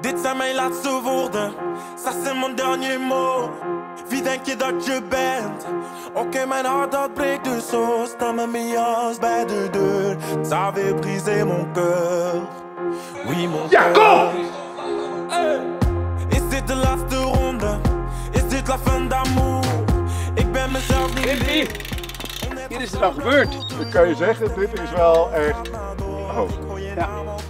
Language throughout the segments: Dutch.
Dit zijn mijn laatste woorden, ça c'est mon dernier mot. Wie denk je dat je bent? Oké, mijn hart dat breekt dus zo. Sta met mijn jas bij de deur. Ça avait brisé mon cœur. Oui, mon cœur. Kom! Hey. Is dit de laatste ronde? Is dit la fin d'amour? Ik ben mezelf niet Wimpy, hier is er dan gebeurd. Dan kan je zeggen, dit is wel echt... Oh. Ja.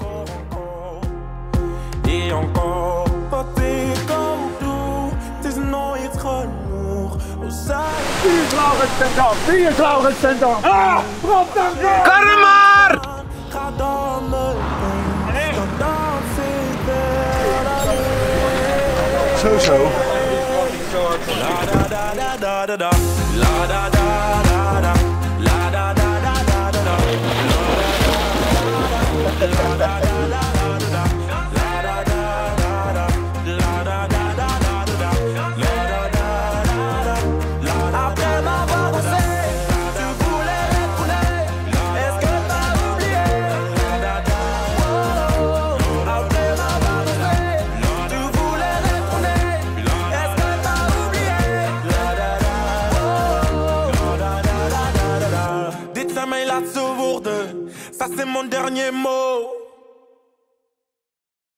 Et encore, wat ik ook doe, het is nooit genoeg. Vier Laurens ten Dam! Ah! Rotterdam! Karremar! Ga dan meteen, dan dans ik wel alleen. Zo. La da da da da da da, la da da da da, la da da da da da da, la da da da da. Ça c'est mon dernier mot.